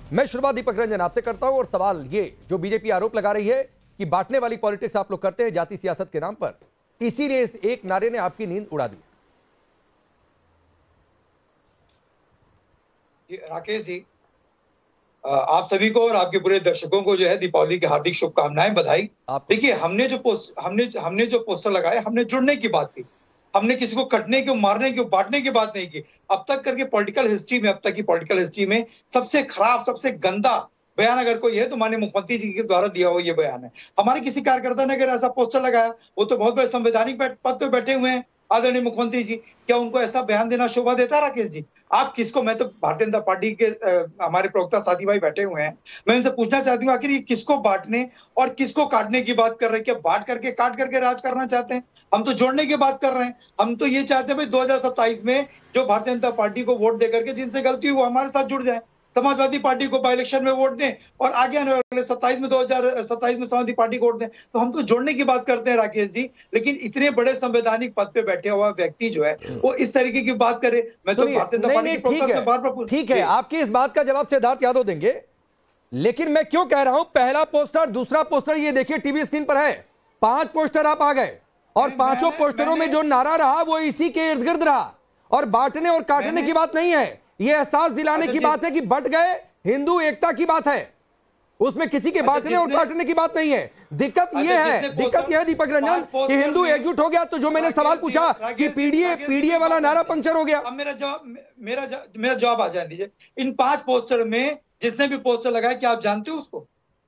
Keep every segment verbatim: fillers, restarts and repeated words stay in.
मैं शुरुआत दीपक रंजन आपसे करता हूं और सवाल ये, जो बीजेपी आरोप लगा रही है कि बांटने वाली पॉलिटिक्स आप लोग करते हैं जाति सियासत के नाम पर, इसीलिए इस एक नारे ने आपकी नींद उड़ा दी। राकेश जी, आप सभी को और आपके पूरे दर्शकों को जो है दीपावली की हार्दिक शुभकामनाएं, बधाई। देखिए, हमने जो पोस्ट हमने हमने जो पोस्टर लगाए, हमने जुड़ने की बात की, हमने किसी को कटने की, मारने की, बांटने की बात नहीं की। अब तक करके पॉलिटिकल हिस्ट्री में अब तक की पॉलिटिकल हिस्ट्री में सबसे खराब, सबसे गंदा बयान अगर कोई है तो माननीय मुख्यमंत्री जी के द्वारा दिया हुआ ये बयान है। हमारे किसी कार्यकर्ता ने अगर ऐसा पोस्टर लगाया, वो तो बहुत बड़े संवैधानिक पद पे बैठे हुए हैं आदरणीय मुख्यमंत्री जी, क्या उनको ऐसा बयान देना शोभा देता है? राकेश जी, आप किसको, मैं तो भारतीय जनता पार्टी के आ, हमारे प्रवक्ता साथी भाई बैठे हुए हैं, मैं इनसे पूछना चाहती हूँ, आखिर ये किसको बांटने और किसको काटने की बात कर रहे हैं? क्या बांट करके, काट करके राज करना चाहते हैं? हम तो जोड़ने की बात कर रहे हैं। हम तो ये चाहते हैं भाई दो हजार सत्ताईस में जो भारतीय जनता पार्टी को वोट देकर के जिनसे गलती हुई वो हमारे साथ जुड़ जाए, समाजवादी पार्टी को बाई इलेक्शन में वोट दें और आगे आने वाले सत्ताईस में दो हजार सत्ताईस में समाजवादी पार्टी को वोट दें। तो हम तो जोड़ने की बात करते हैं राकेश जी, लेकिन इतने बड़े संवैधानिक पद पे बैठे हुआ व्यक्ति जो है वो इस तरीके की बात करे। मैं तो भारतीय जनता पार्टी के ठीक है, ठीक है, आपकी इस बात का जवाब सिद्धार्थ यादव देंगे, लेकिन मैं क्यों कह रहा हूं पहला पोस्टर, दूसरा पोस्टर, ये देखिए टीवी स्क्रीन पर है, पांच पोस्टर आप आ गए और पांचों पोस्टरों में जो नारा रहा वो इसी के इर्द गिर्द रहा। और बांटने और काटने की बात नहीं है, ये एहसास दिलाने की बात है कि बट गए, हिंदू एकता की बात है, उसमें किसी के बांटने और काटने की बात नहीं है। दिक्कत यह है, दिक्कत यह है दीपक रंजन कि हिंदू एकजुट हो गया तो जो मैंने सवाल पूछा कि पीडीए पीडीए वाला नारा पंक्चर हो गया। अब मेरा जवाब मेरा मेरा जवाब आ जाने दीजिए। इन पांच पोस्टर में जिसने भी पोस्टर लगाया, क्या आप जानते हो उसको?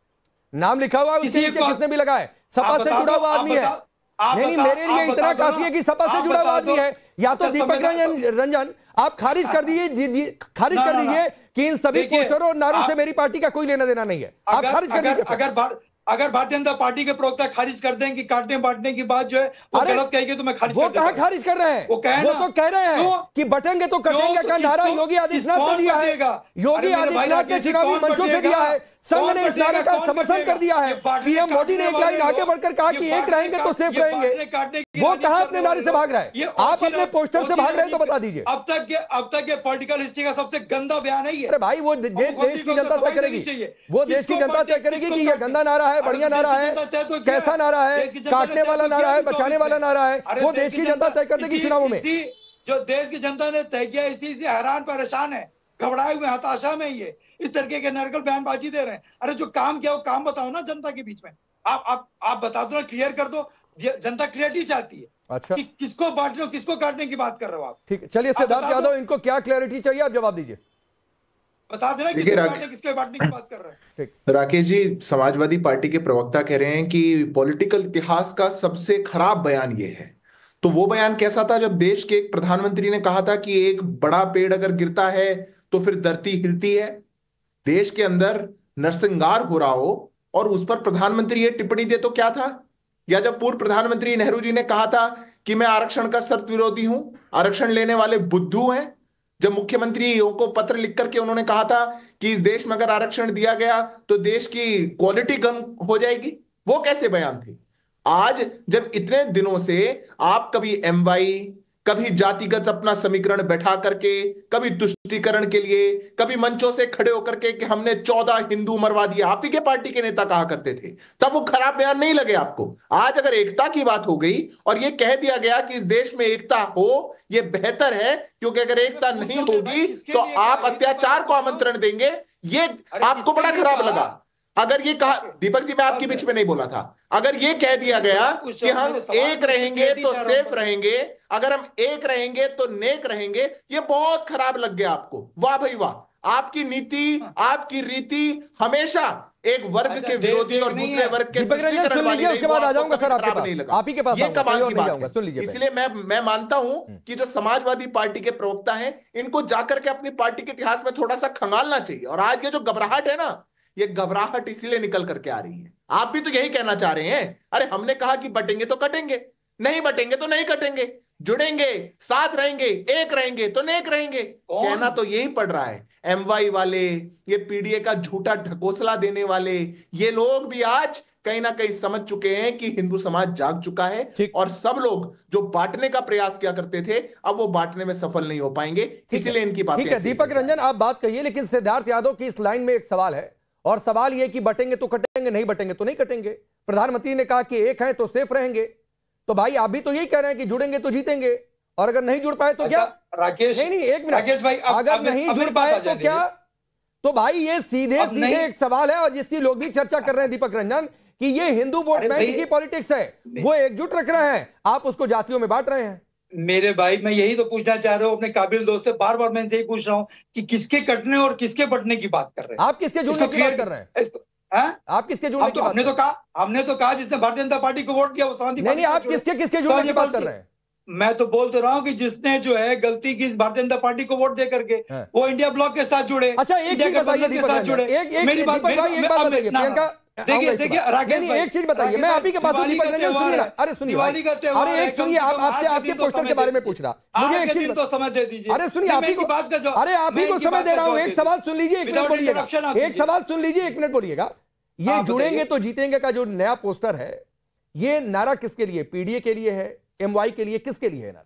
नाम लिखा हुआ है उसके नीचे, किसने भी लगाया, सपा से जुड़ा हुआ आदमी है। नहीं नहीं, मेरे लिए इतना काफी है कि सपा से जुड़ा हुआ आदमी है। या तो दीपक रंजन रंजन आप खारिज कर दीजिए, खारिज कर दीजिए कि इन सभी पोस्टरों और नारों से मेरी पार्टी का कोई लेना देना नहीं है। आप खारिज कर दीजिए। अगर अगर भारतीय जनता पार्टी के प्रवक्ता खारिज कर दें कि काटने बांटने की बात जो है वो गलत कहेगी तो मैं खारिज वो कहां खारिज कर रहे हैं? वो कह वो तो कह रहे हैं कि बटेंगे तो कटेंगे का नारा योगी आदित्यनाथ ने दिया है, योगी आदित्यनाथ ने चुनावी मंचों से दिया है, संघ ने इस नारे का समर्थन कर दिया है, पीएम मोदी ने एक लाइन आगे बढ़कर कहा कि एक रहेंगे तो सेफ रहेंगे। वो कहां अपने नारे से भाग रहा है? आप अपने पोस्टर से भाग रहे हैं तो बता दीजिए। अब तक के अब तक के पॉलिटिकल हिस्ट्री का सबसे गंदा बयान है ये। अरे भाई, वो देश की जनता तय करेगी, वो देश की जनता तय करेगी कि ये गंदा नारा है, बढ़िया नारा है, कैसा नारा है, काटने वाला नारा है, बचाने वाला नारा है, वो देश की जनता तय कर देगी चुनावों में। जो देश की जनता ने तय किया, इसी से हैरान परेशान है, घबराए हुए, हताशा में ये इस तरीके के नरकल बयानबाजी दे रहे हैं। अरे जो काम किया वो काम बताओ ना जनता के बीच में। आप आप आप बता दो ना, क्लियर कर दो। जनता क्लियरिटी चाहती है। अच्छा, कि किसको बांटने किसको काटने की बात कर रहे हो आप? ठीक है, चलिए सिद्धार्थ यादव, इनको क्या क्लियरिटी चाहिए आप जवाब दीजिए, बता देना किसको बांटने किसके बांटने की बात कर रहे हैं। राकेश जी, समाजवादी पार्टी के प्रवक्ता कह रहे हैं कि पॉलिटिकल इतिहास का सबसे खराब बयान ये है। तो वो बयान कैसा था जब देश के एक प्रधानमंत्री ने कहा था कि एक बड़ा पेड़ अगर गिरता है तो फिर धरती हिलती है। देश के अंदर नरसंहार हो रहा हो और उस पर प्रधानमंत्री ये टिप्पणी दे तो क्या था? या जब पूर्व प्रधानमंत्री नेहरू जी ने कहा था कि मैं आरक्षण का सख्त विरोधी हूं, आरक्षण लेने वाले बुद्धू हैं, जब मुख्यमंत्री को पत्र लिख करके उन्होंने कहा था कि इस देश में अगर आरक्षण दिया गया तो देश की क्वालिटी कम हो जाएगी, वो कैसे बयान थे? आज जब इतने दिनों से आप कभी एम वाई, कभी जातिगत अपना समीकरण बैठा करके, कभी तुष्टीकरण के लिए, कभी मंचों से खड़े होकर के कि हमने चौदह हिंदू मरवा दिए, आप ही के पार्टी के नेता कहा करते थे, तब वो खराब बयान नहीं लगे आपको। आज अगर एकता की बात हो गई और ये कह दिया गया कि इस देश में एकता हो, ये बेहतर है, क्योंकि अगर एकता नहीं होगी तो आप अत्याचार को आमंत्रण देंगे, ये आपको बड़ा खराब लगा। अगर ये कहा, दीपक जी मैं आपके बीच में नहीं बोला था, अगर ये कह दिया गया कि हम एक रहेंगे तो सेफ रहेंगे, अगर हम एक रहेंगे तो नेक रहेंगे, ये बहुत खराब लग गया आपको। वाह भाई वाह, आपकी नीति, आपकी रीति हमेशा एक वर्ग के विरोधी और दूसरे वर्ग के तुष्टीकरण वाली रही, उसके बाद आ जाऊंगा सर आपके पास, नहीं लगा। आप ही के पास ये कमाल की बात है। सुन लीजिए, इसलिए मैं मैं मानता हूं कि जो समाजवादी पार्टी के प्रवक्ता हैं, इनको जाकर के अपनी पार्टी के इतिहास में थोड़ा सा खंगालना चाहिए। और आज ये जो घबराहट है ना, ये घबराहट इसलिए निकल करके आ रही है। आप भी तो यही कहना चाह रहे हैं, अरे हमने कहा कि बटेंगे तो कटेंगे, नहीं बटेंगे तो नहीं कटेंगे। जुड़ेंगे, साथ रहेंगे, एक रहेंगे तो नेक रहेंगे। कहना तो यही पड़ रहा है। एमवाई वाले, ये पीडीए का झूठा ढकोसला देने वाले, ये लोग भी आज कहीं ना कहीं समझ चुके हैं कि हिंदू समाज जाग चुका है, और सब लोग जो बांटने का प्रयास किया करते थे अब वो बांटने में सफल नहीं हो पाएंगे, इसीलिए इनकी बात। ठीक है दीपक रंजन, आप बात कहिए, लेकिन सिद्धार्थ यादव की इस लाइन में एक सवाल है, और सवाल यह कि बटेंगे तो कटेंगे, नहीं बटेंगे तो नहीं कटेंगे। प्रधानमंत्री ने कहा कि एक है तो सेफ रहेंगे, तो भाई आप भी तो यही कह रहे हैं कि जुड़ेंगे तो जीतेंगे, और अगर नहीं जुड़ पाए तो अच्छा, क्या? राकेश नहीं नहीं एक मिनट राकेश भाई, अब, अगर अब, नहीं अब जुड़ पाए तो क्या? तो भाई ये सीधे सीधे एक सवाल है, और जिसकी लोग भी चर्चा कर रहे हैं दीपक रंजन, कि ये हिंदू वोट बैंक की पॉलिटिक्स है, वो एकजुट रख रहे हैं, आप उसको जातियों में बांट रहे हैं। मेरे भाई मैं यही तो पूछना चाह रहा हूँ अपने काबिल दोस्त से, बार बार मैं इनसे यही पूछ रहा हूँ कि किसके कटने और किसके बटने की बात कर रहे हैं? आप किसके जुड़ने की बात कर रहे हैं? हाँ? आप किसके जुड़ने तो, की बात? हमने तो कहा हमने तो कहा जिसने भारतीय जनता पार्टी को वोट दिया वो समाजवादी नहीं नहीं, आप किसके किसके जुड़ने की बात कर रहे हैं? मैं तो बोल तो रहा हूँ कि जिसने जो है गलती की भारतीय जनता पार्टी को वोट दे करके वो इंडिया ब्लॉक के साथ जुड़े। अच्छा एक चीज बताइए दीपक रंजन, एक एक मेरी बात भाई एक बात बताइए प्रियंका, देखिए देखिए राकेश भाई, एक चीज बताइए, मैं आप ही के पास हूं दीपक रंजन, सुनिए ना, अरे सुनिए दिवाली का त्योहार, अरे एक सुनिए, आप आपसे आपके पोस्टर के बारे में पूछ रहा, मुझे एक चीज तो समझ दे दीजिए। अरे सुनिए आप ही को बात का, अरे आप ही को समय दे रहा हूं, एक सवाल सुन लीजिए, एक मिनट बोलिएगा, एक सवाल सुन लीजिए, एक मिनट बोलिएगा। ये जुड़ेंगे तो जीतेंगे का जो नया पोस्टर है, ये नारा किसके लिए? पीडीए के लिए है, एमवाई के लिए, किसके लिए है नारा?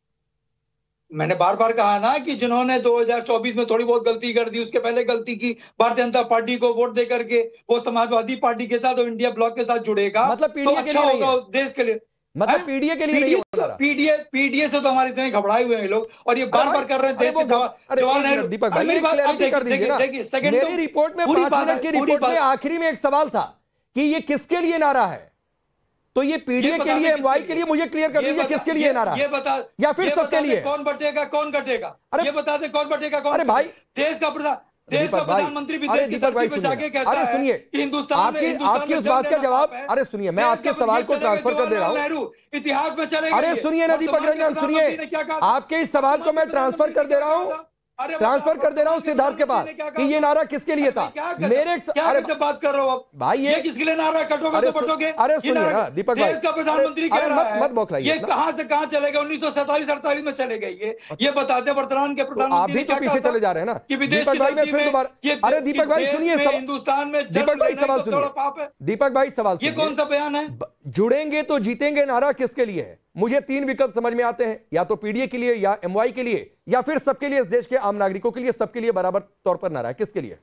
मैंने बार बार कहा ना कि जिन्होंने दो हज़ार चौबीस में थोड़ी बहुत गलती कर दी, उसके पहले गलती की भारतीय जनता पार्टी को वोट दे करके वो समाजवादी पार्टी के साथ और इंडिया ब्लॉक के साथ जुड़ेगा, मतलब पीडीए तो के अच्छा लिए होगा उस देश के लिए। मतलब पीडीए के लिए नहीं होगा। पीडीए पीडीए से तो हमारे इतने घबराए हुए हैं लोग, और ये बार बार कर रहे हैं। जवाहरलाल नेहरू, दीपक भाई मेरी बात आप कर दीजिए ना। मेरी रिपोर्ट में पांच मिनट की रिपोर्ट में आखिरी में एक सवाल था कि ये किसके लिए नारा है, तो ये पीडीए के लिए, एमवाई के लिए, मुझे क्लियर कर दीजिए किसके लिए नारा, ये बता या फिर सबके लिए? कौन बटेगा कौन कटेगा, अरे ये बता दे कौन बटेगा कौन? अरे भाई देश का प्रधान देश का प्रधानमंत्री भी देश की धरती पे जाके कहता है, अरे सुनिए, कि हिंदुस्तान आपकी आपकी उस बात का जवाब, अरे सुनिए मैं आपके सवाल को ट्रांसफर कर दे रहा हूं, इतिहास में चलेगा। अरे सुनिए ना दीपक रंजन, सुनिए, आपके इस सवाल को मैं ट्रांसफर कर दे रहा हूं, ट्रांसफर कर दे रहा हूं सिद्धार्थ के पास कि ये नारा किसके लिए था। मेरे अरे बात कर रहा हूं आप भाई, ये किसके लिए नारा? कटोगे तो बटोगे। अरे सुनिए ना दीपक भाई, देश का प्रधानमंत्री कह रहा है, मत बौखलाइए, ये कहां से कहां चलेगा? उन्नीस सौ सैंतालीस अड़तालीस में चलेगा ये ये बताते वर्तमान के प्रधानमंत्री। आप भी तो पीछे चले जा रहे हैं ना कि दीपक भाई, मैं फिर दोबारा, अरे दीपक भाई सुनिए, हिंदुस्तान में दीपक भाई सवाल सुनिए, दीपक भाई सवाल, ये कौन सा बयान है? जुड़ेंगे तो जीतेंगे नारा किसके लिए है? मुझे तीन विकल्प समझ में आते हैं, या तो पीडीए के लिए, या एमवाई के लिए, या फिर सबके लिए, इस देश के आम नागरिकों के लिए, सबके लिए बराबर तौर पर नारा है, किसके लिए?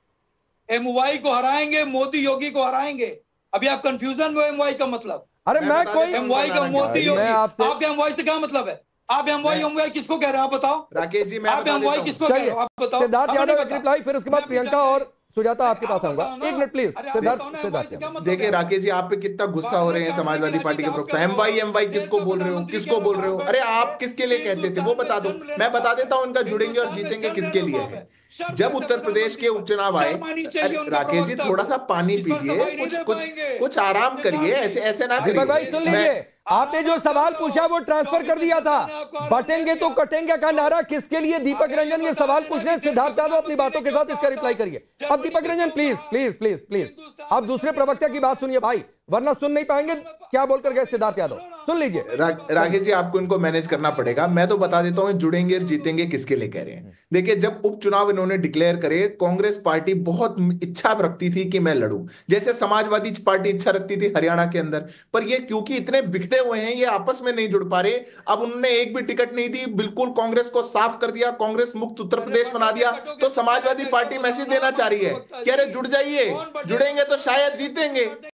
एमवाई को हराएंगे, मोदी योगी को हराएंगे। अभी आप कंफ्यूजन में, एमवाई का मतलब? अरे मैं कोई एमवाई का मोदी योगी, आप एमवाई से क्या मतलब है? आप एमवाई एमवाई किसको कह रहे हैं आप बताओ? राकेश जी मैं आप एमवाई किसको कह रहे हो आप बताओ? सिद्धार्थ यादव एक रिप्लाई, फिर उसके बाद प्रियंका और सुजाता आपके पास आऊंगा। एक मिनट प्लीज सिद्धार्थ, सिद्धार्थ देखिए राकेश जी आप पे कितना गुस्सा हो रहे हैं समाजवादी पार्टी के प्रवक्ता। एमवाई एमवाई किसको बोल रहे हो, किसको बोल रहे हो? अरे आप किसके लिए कहते थे वो बता दो, मैं बता देता हूं उनका जुड़ेंगे और जीतेंगे किसके लिए है। जब उत्तर प्रदेश के उपचुनाव आए, राकेश जी थोड़ा सा पानी पीजिए, कुछ कुछ कुछ आराम करिए, ऐसे ऐसे ना करिए। भाई सुन लीजिए, आपने जो सवाल पूछा वो ट्रांसफर कर दिया था। बटेंगे तो कटेंगे का नारा किसके लिए? दीपक रंजन ये सवाल पूछ रहे हैं, सिद्धार्थ यादव अपनी बातों के साथ इसका रिप्लाई करिए। अब Deepak Ranjan please please please please आप दूसरे प्रवक्ता की बात सुनिए भाई, वरना सुन नहीं पाएंगे क्या बोलकर गए सिद्धार्थ यादव। सुन लीजिए रा, राकेश जी आपको इनको मैनेज करना पड़ेगा। मैं तो बता देता हूं जुड़ेंगे और जीतेंगे किसके लिए कह रहे हैं। देखिए जब उपचुनाव इन्होंने डिक्लेयर करे, कांग्रेस पार्टी बहुत इच्छा रखती थी कि मैं लड़ूं, जैसे समाजवादी पार्टी इच्छा रखती थी हरियाणा के अंदर, पर ये क्योंकि इतने बिखरे हुए हैं ये आपस में नहीं जुड़ पा रहे। अब उन्होंने एक भी टिकट नहीं दी, बिल्कुल कांग्रेस को साफ कर दिया, कांग्रेस मुक्त उत्तर प्रदेश बना दिया। तो समाजवादी पार्टी मैसेज देना चाह रही है कि अरे जुड़ जाइए, जुड़ेंगे तो शायद जीतेंगे।